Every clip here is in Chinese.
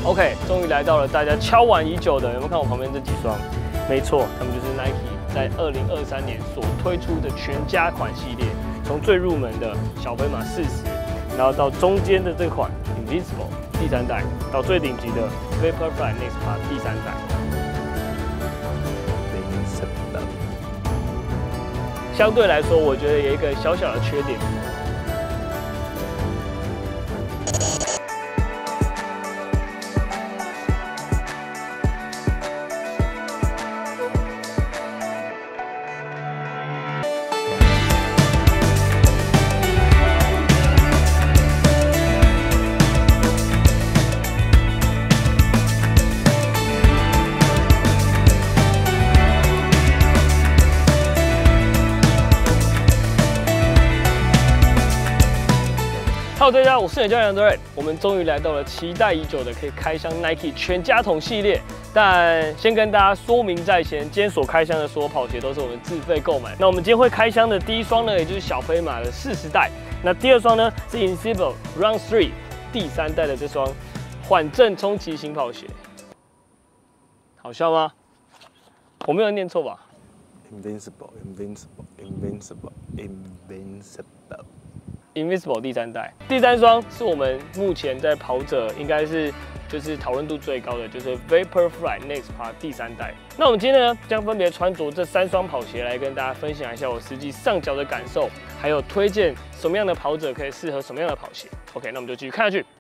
OK， 终于来到了大家敲碗已久的，有没有看我旁边这几双？没错，他们就是 Nike 在2023年所推出的全家款系列，从最入门的小飞马40，然后到中间的这款 Invincible 第3代，到最顶级的 Vaporfly Next Part 第3代。相对来说，我觉得有一个小小的缺点。 Hello， 大家好，我是你的教练德瑞。我们终于来到了期待已久的可以开箱 Nike 全家桶系列。但先跟大家说明在先，今天所开箱的所有跑鞋都是我们自费购买。那我们今天会开箱的第一双呢，也就是小飞马的40代。那第二双呢是 Invincible Run 3第3代的这双缓震冲击型跑鞋。好笑吗？我没有念错吧 ？Invincible 第3代，第3双是我们目前在跑者应该是就是讨论度最高的，就是 Vaporfly Next Part 第3代。那我们今天呢，将分别穿着这3双跑鞋来跟大家分享一下我实际上脚的感受，还有推荐什么样的跑者可以适合什么样的跑鞋。OK， 那我们就继续看下去。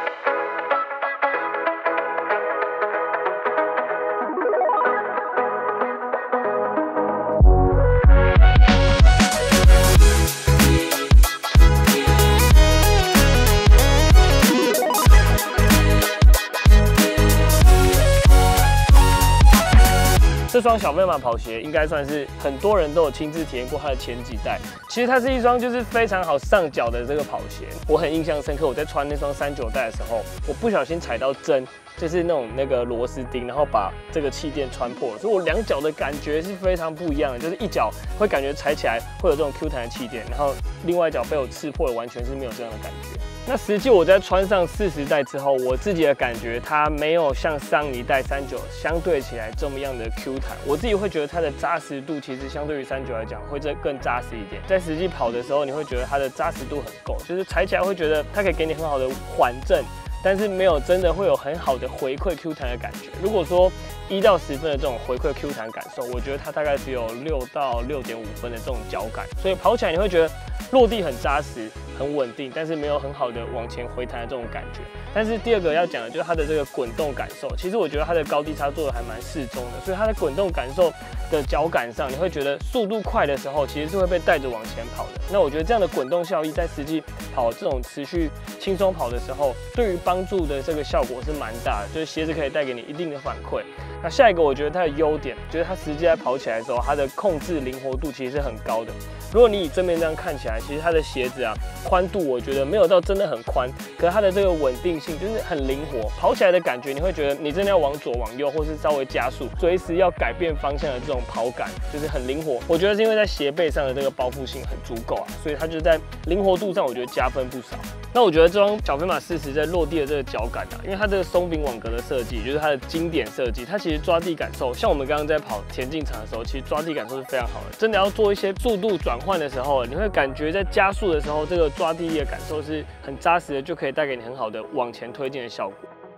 这双小飞马跑鞋应该算是很多人都有亲自体验过它的前几代。其实它是一双就是非常好上脚的这个跑鞋，我很印象深刻。我在穿那双39代的时候，我不小心踩到针，就是那个螺丝钉，然后把这个气垫穿破了，所以我2脚的感觉是非常不一样的。就是一脚会感觉踩起来会有这种 Q 弹的气垫，然后另外一脚被我刺破了，完全是没有这样的感觉。 那实际我在穿上40代之后，我自己的感觉它没有像上一代39相对起来这么样的 Q 弹，我自己会觉得它的扎实度其实相对于39来讲会更扎实一点。在实际跑的时候，你会觉得它的扎实度很够，就是踩起来会觉得它可以给你很好的缓震，但是没有真的会有很好的回馈 Q 弹的感觉。如果说1到10分的这种回馈 Q 弹感受，我觉得它大概只有6到6.5分的这种脚感，所以跑起来你会觉得落地很扎实。 很稳定，但是没有很好的往前回弹的这种感觉。但是第二个要讲的就是它的这个滚动感受，其实我觉得它的高低差做的还蛮适中的，所以它的滚动感受的脚感上，你会觉得速度快的时候，其实是会被带着往前跑的。那我觉得这样的滚动效益在实际跑这种持续轻松跑的时候，对于帮助的这个效果是蛮大的，就是鞋子可以带给你一定的反馈。那下一个我觉得它的优点，就是它实际在跑起来的时候，它的控制灵活度其实是很高的。如果你以正面这样看起来，其实它的鞋子啊。 宽度我觉得没有到真的很宽，可是它的这个稳定性就是很灵活，跑起来的感觉你会觉得你真的要往左往右，或是稍微加速，随时要改变方向的这种跑感就是很灵活。我觉得是因为在鞋背上的这个包覆性很足够啊，所以它就在灵活度上我觉得加分不少。那我觉得这双小飞马40在落地的这个脚感啊，因为它这个松饼网格的设计，就是它的经典设计，它其实抓地感受，像我们刚刚在跑田径场的时候，其实抓地感受是非常好的。真的要做一些速度转换的时候，你会感觉在加速的时候，这个抓地力的感受是很扎实的，就可以带给你很好的往前推进的效果。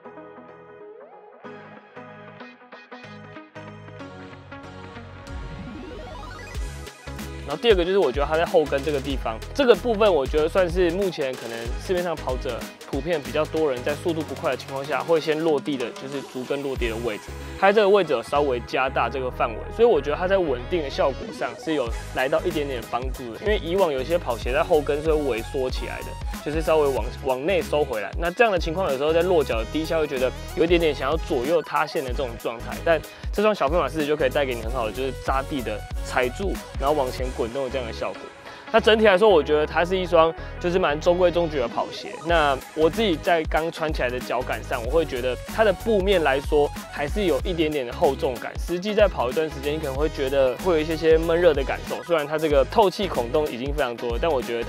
然后第二个就是我觉得它在后跟这个地方，这个部分我觉得算是目前可能市面上跑者普遍比较多人在速度不快的情况下，会先落地的就是足跟落地的位置。它在这个位置有稍微加大这个范围，所以我觉得它在稳定的效果上是有来到一点点帮助的。因为以往有些跑鞋在后跟是会萎缩起来的，就是稍微往内收回来。那这样的情况有时候在落脚的第一下会觉得有一点点想要左右塌陷的这种状态，但这双小飞马40就可以带给你很好的就是扎地的踩住，然后往前滚动的这样的效果。那整体来说，我觉得它是一双就是蛮中规中矩的跑鞋。那我自己在刚穿起来的脚感上，我会觉得它的布面来说还是有一点点的厚重感。实际在跑一段时间，你可能会觉得会有一些闷热的感受。虽然它这个透气孔洞已经非常多了，但我觉得它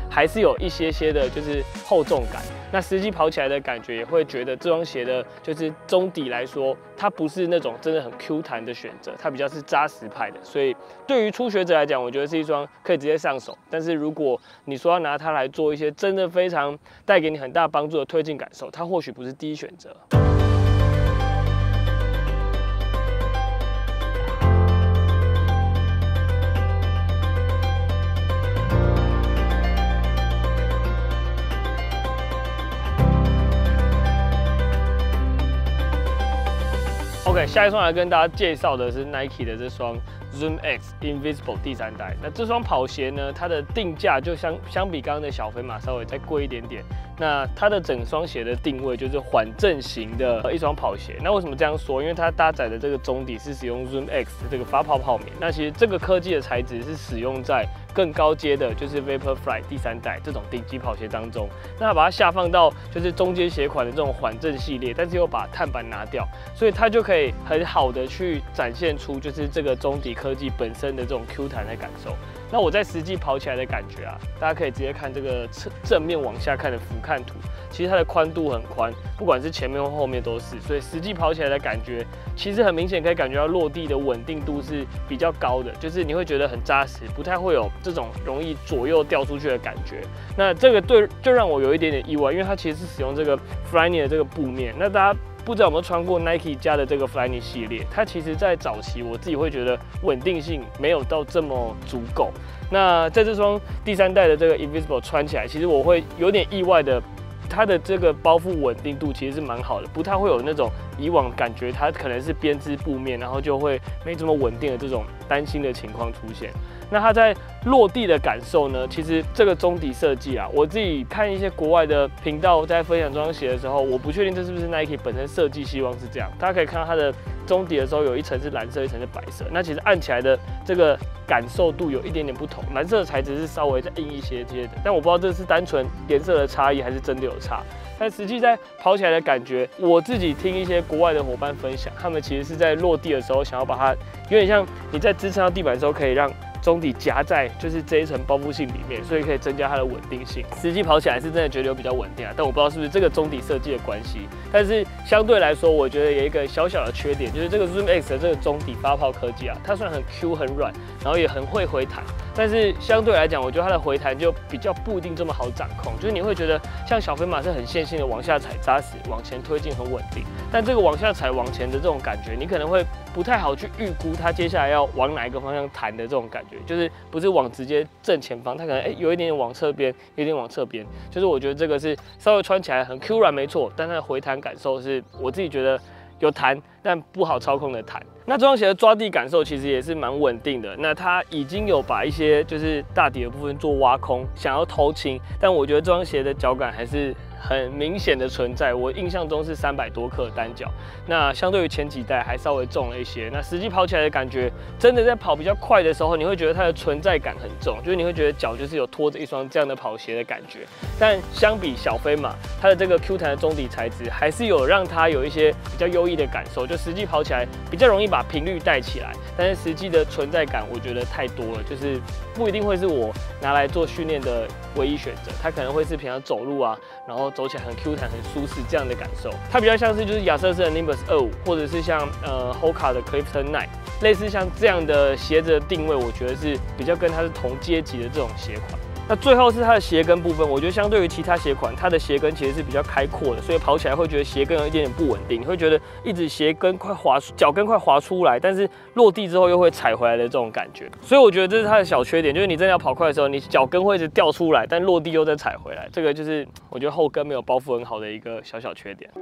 还是有一些的就是厚重感。那实际跑起来的感觉也会觉得这双鞋的就是中底来说，它不是那种真的很 Q 弹的选择，它比较是扎实派的。所以对于初学者来讲，我觉得是一双可以直接上手。但是如果你说要拿它来做一些真的非常带给你很大帮助的推进感受，它或许不是第一选择。OK， 下一双来跟大家介绍的是 Nike 的这双 Zoom X Invisible 第3代。那这双跑鞋呢，它的定价就相比刚刚的小飞马稍微再贵一点点。那它的整双鞋的定位就是缓震型的一双跑鞋。那为什么这样说？因为它搭载的这个中底是使用 Zoom X 的这个发泡泡棉。那其实这个科技的材质是使用在更高阶的，就是 Vaporfly 第3代这种顶级跑鞋当中。那它把它下放到就是中阶鞋款的这种缓震系列，但是又把碳板拿掉，所以它就可以很好的去展现出就是这个中底科技本身的这种 Q 弹的感受。那我在实际跑起来的感觉啊，大家可以直接看这个正面往下看的俯瞰图，其实它的宽度很宽，不管是前面或后面都是，所以实际跑起来的感觉，其实很明显可以感觉到落地的稳定度是比较高的，就是你会觉得很扎实，不太会有这种容易左右掉出去的感觉。那这个就让我有一点点意外，因为它其实是使用这个 Flyknit 的这个布面。那大家不知道有没有穿过 Nike 家的这个 Flyknit 系列？它其实在早期我自己会觉得稳定性没有到这么足够。那在这双第3代的这个 Invisible 穿起来，其实我会有点意外的，它的这个包覆稳定度其实是蛮好的，不太会有那种以往感觉它可能是编织布面，然后就会没这么稳定的这种担心的情况出现。那它在落地的感受呢？其实这个中底设计啊，我自己看一些国外的频道在分享这双鞋的时候，我不确定这是不是 Nike 本身设计希望是这样。大家可以看到它的中底的时候，有一层是蓝色，一层是白色。那其实按起来的这个感受度有一点点不同，蓝色的材质是稍微再硬一些的，但我不知道这是单纯颜色的差异，还是真的有差。但实际在跑起来的感觉，我自己听一些国外的伙伴分享，他们其实是在落地的时候想要把它，有点像你在支撑到地板的时候，可以让中底夹在就是这一层包覆性里面，所以可以增加它的稳定性。实际跑起来是真的觉得有比较稳定啊，但我不知道是不是这个中底设计的关系。但是相对来说，我觉得有一个小小的缺点，就是这个 Zoom X 的这个中底发泡科技啊，它虽然很 Q 很软，然后也很会回弹，但是相对来讲，我觉得它的回弹就比较不一定这么好掌控。就是你会觉得像小飞马是很线性的往下踩扎实，往前推进很稳定，但这个往下踩往前的这种感觉，你可能会不太好去预估它接下来要往哪一个方向弹的这种感觉。就是不是往直接正前方，它可能有一点点往侧边，有一点往侧边。就是我觉得这个是稍微穿起来很 Q 软没错，但它的回弹感受是我自己觉得有弹，但不好操控的弹。那这双鞋的抓地感受其实也是蛮稳定的。那它已经有把一些就是大底的部分做挖空，想要偷轻，但我觉得这双鞋的脚感还是很明显的存在。我印象中是300多克单脚，那相对于前几代还稍微重了一些。那实际跑起来的感觉，真的在跑比较快的时候，你会觉得它的存在感很重，就是你会觉得脚就是有拖着一双这样的跑鞋的感觉。但相比小飞马，它的这个 Q 弹的中底材质，还是有让它有一些比较优异的感受，就实际跑起来比较容易把频率带起来。但是实际的存在感，我觉得太多了，就是不一定会是我拿来做训练的唯一选择，它可能会是平常走路啊，然后走起来很 Q 弹、很舒适这样的感受。它比较像是就是亚瑟士的 Nimbus 25，或者是像Hoka 的 Clifton 9，类似像这样的鞋子的定位，我觉得是比较跟它是同阶级的这种鞋款。那最后是它的鞋跟部分，我觉得相对于其他鞋款，它的鞋跟其实是比较开阔的，所以跑起来会觉得鞋跟有一点点不稳定，你会觉得一直鞋跟快滑，脚跟快滑出来，但是落地之后又会踩回来的这种感觉。所以我觉得这是它的小缺点，就是你真的要跑快的时候，你脚跟会一直掉出来，但落地又再踩回来，这个就是我觉得后跟没有包覆很好的一个小小缺点。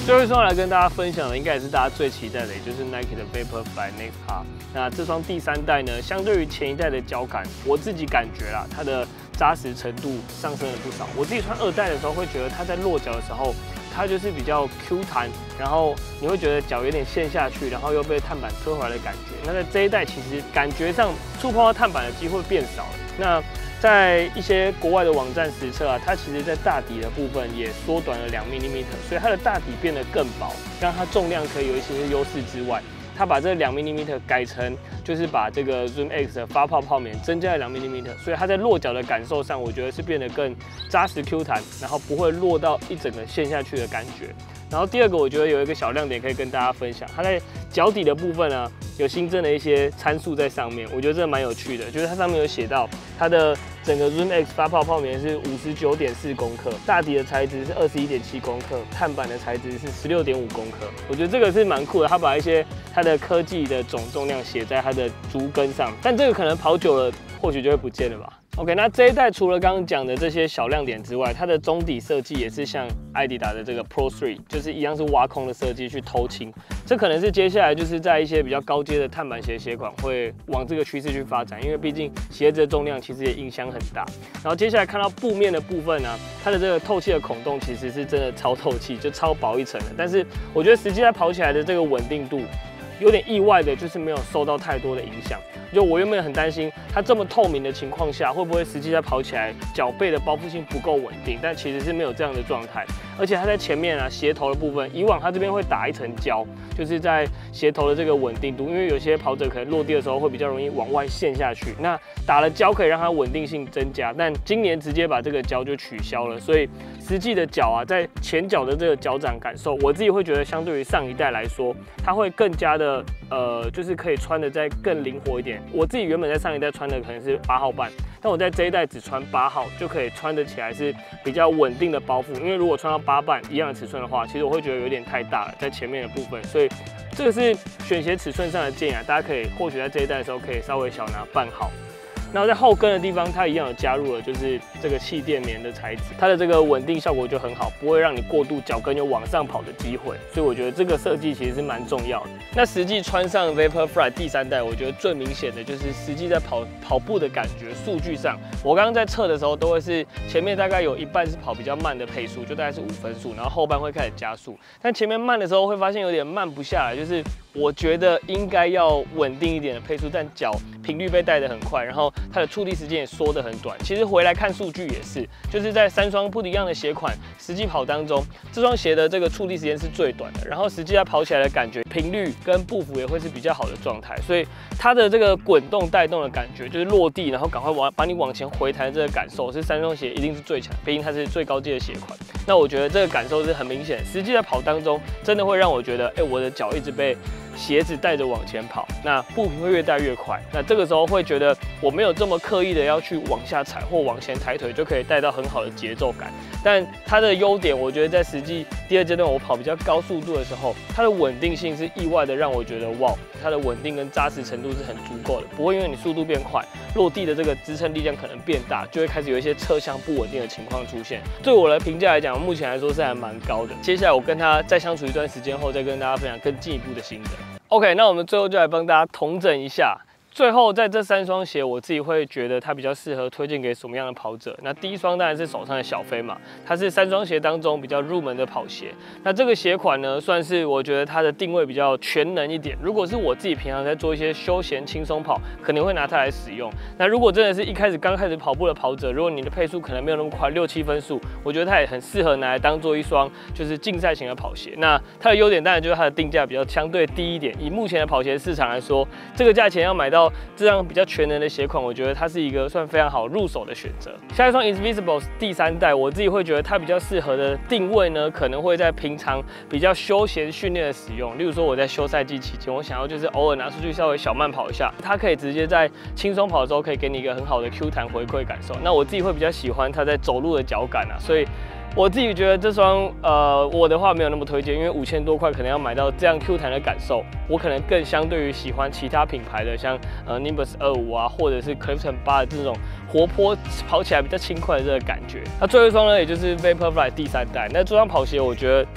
最后一双来跟大家分享的，应该也是大家最期待的，也就是 Nike 的 Vaporfly Next Par。那这双第3代呢，相对于前一代的脚感，我自己感觉啦，它的扎实程度上升了不少。我自己穿2代的时候，会觉得它在落脚的时候，它就是比较 Q 弹，然后你会觉得脚有点陷下去，然后又被碳板推回来的感觉。那在这一代，其实感觉上触碰到碳板的机会变少了。那在一些国外的网站实测啊，它其实在大底的部分也缩短了2 mm， 所以它的大底变得更薄，让它重量可以有一些优势之外，它把这2 mm 改成就是把这个 Zoom X 的发泡泡棉增加了2 mm， 所以它在落脚的感受上，我觉得是变得更扎实 Q 弹，然后不会落到一整个陷下去的感觉。然后第2个，我觉得有一个小亮点可以跟大家分享，它在脚底的部分呢，有新增了一些参数在上面，我觉得这蛮有趣的，就是它上面有写到它的整个 Zoom X 发泡泡棉是59.4公克，大底的材质是21.7公克，碳板的材质是16.5公克，我觉得这个是蛮酷的，它把一些它的科技的总重量写在它的足跟上，但这个可能跑久了或许就会不见了吧。OK， 那这一代除了刚刚讲的这些小亮点之外，它的中底设计也是像艾迪达的这个 Pro 3，就是一样是挖空的设计去偷轻。这可能是接下来就是在一些比较高阶的碳板鞋款会往这个趋势去发展，因为毕竟鞋子的重量其实也影响很大。然后接下来看到布面的部分呢，它的这个透气的孔洞其实是真的超透气，就超薄一层的。但是我觉得实际在跑起来的这个稳定度，有点意外的就是没有受到太多的影响。就我原本很担心它这么透明的情况下，会不会实际在跑起来脚背的包覆性不够稳定，但其实是没有这样的状态。而且它在前面啊鞋头的部分，以往它这边会打一层胶，就是在鞋头的这个稳定度，因为有些跑者可能落地的时候会比较容易往外陷下去，那打了胶可以让它稳定性增加，但今年直接把这个胶就取消了，所以实际的脚啊，在前脚的这个脚掌感受，我自己会觉得相对于上一代来说，它会更加的就是可以穿的再更灵活一点。我自己原本在上一代穿的可能是8号半，但我在这一代只穿8号就可以穿得起来是比较稳定的包覆，因为如果穿到8半一样的尺寸的话，其实我会觉得有点太大了，在前面的部分，所以这个是选鞋尺寸上的建议啊，大家可以或许在这一代的时候可以稍微小拿半号。然后在后跟的地方，它一样有加入了就是这个气垫棉的材质，它的这个稳定效果就很好，不会让你过度脚跟有往上跑的机会，所以我觉得这个设计其实是蛮重要的。那实际穿上 Vaporfly 第3代，我觉得最明显的就是实际在跑步的感觉，数据上，我刚刚在测的时候都会是前面大概有一半是跑比较慢的配速，就大概是5分速，然后后半会开始加速，但前面慢的时候会发现有点慢不下来，就是我觉得应该要稳定一点的配速，但脚频率被带得很快，然后它的触地时间也缩得很短。其实回来看数据也是，就是在3双不一样的鞋款实际跑当中，这双鞋的这个触地时间是最短的，然后实际它跑起来的感觉频率跟步幅也会是比较好的状态，所以它的这个滚动带动的感觉，就是落地然后赶快把你往前回弹的这个感受，是3双鞋一定是最强，毕竟它是最高阶的鞋款。那我觉得这个感受是很明显，实际在跑当中真的会让我觉得，我的脚一直被鞋子带着往前跑，那步频会越带越快。那这个时候会觉得我没有这么刻意的要去往下踩或往前抬腿，就可以带到很好的节奏感。但它的优点，我觉得在实际第2阶段我跑比较高速度的时候，它的稳定性是意外的让我觉得哇，它的稳定跟扎实程度是很足够的，不会因为你速度变快，落地的这个支撑力量可能变大，就会开始有一些侧向不稳定的情况出现。对我的评价来讲，目前来说是还蛮高的。接下来我跟他再相处一段时间后，再跟大家分享更进一步的心得。OK， 那我们最后就来帮大家统整一下。最后，在这3双鞋，我自己会觉得它比较适合推荐给什么样的跑者？那第一双当然是手上的小飞嘛，它是3双鞋当中比较入门的跑鞋。那这个鞋款呢，算是我觉得它的定位比较全能一点。如果是我自己平常在做一些休闲轻松跑，可能会拿它来使用。那如果真的是刚开始跑步的跑者，如果你的配速可能没有那么快，6、7分速，我觉得它也很适合拿来当做一双就是竞赛型的跑鞋。那它的优点当然就是它的定价比较相对低一点。以目前的跑鞋市场来说，这个价钱要买到这样比较全能的鞋款，我觉得它是一个算非常好入手的选择。下一双 Invisible 第3代，我自己会觉得它比较适合的定位呢，可能会在平常比较休闲训练的使用。例如说我在休赛季期间，我想要就是偶尔拿出去稍微小慢跑一下，它可以直接在轻松跑的时候可以给你一个很好的 Q 弹回馈感受。那我自己会比较喜欢它在走路的脚感啊，所以我自己觉得这双我的话没有那么推荐，因为5000多块可能要买到这样 Q 弹的感受，我可能更相对于喜欢其他品牌的，像Nimbus 25啊，或者是 Clifton 8的这种活泼跑起来比较轻快的这个感觉。那最后一双呢，也就是 Vaporfly 第3代。那这双跑鞋我觉得当然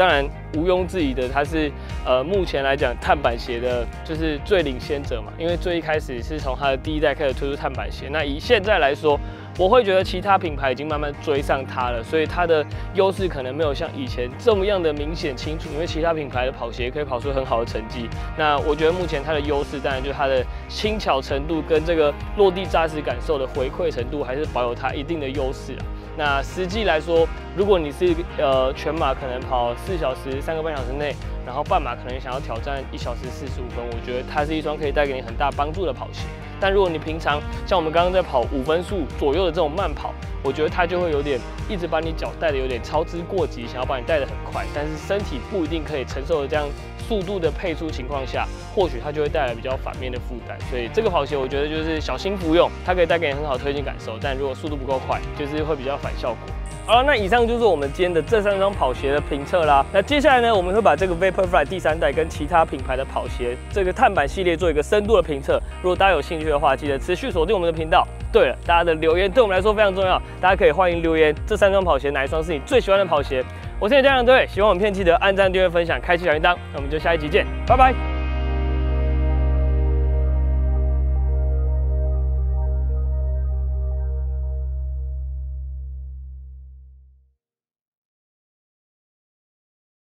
毋庸置疑的，它是目前来讲碳板鞋的就是最领先者嘛，因为最一开始是从它的第1代开始推出碳板鞋。那以现在来说，我会觉得其他品牌已经慢慢追上它了，所以它的优势可能没有像以前这么样的明显清楚，因为其他品牌的跑鞋可以跑出很好的成绩。那我觉得目前它的优势当然就是它的轻巧程度跟这个落地扎实感受的回馈程度，还是保有它一定的优势啊。那实际来说，如果你是全马可能跑4小时3个半小时内，然后半马可能想要挑战1小时45分，我觉得它是一双可以带给你很大帮助的跑鞋。但如果你平常像我们刚刚在跑5分速左右的这种慢跑，我觉得它就会有点一直把你脚带的有点操之过急，想要把你带得很快，但是身体不一定可以承受的这样速度的配速情况下，或许它就会带来比较反面的负担。所以这个跑鞋我觉得就是小心服用，它可以带给你很好的推进感受，但如果速度不够快，就是会比较反效果。好了，那以上就是我们今天的这3双跑鞋的评测啦。那接下来呢，我们会把这个 Vaporfly 第3代跟其他品牌的跑鞋这个碳板系列做一个深度的评测。如果大家有兴趣的话，记得持续锁定我们的频道。对了，大家的留言对我们来说非常重要，大家可以欢迎留言，这3双跑鞋哪一双是你最喜欢的跑鞋？我是你的家长队，喜欢我们片记得按赞、订阅、分享、开启小铃铛。那我们就下一集见，拜拜。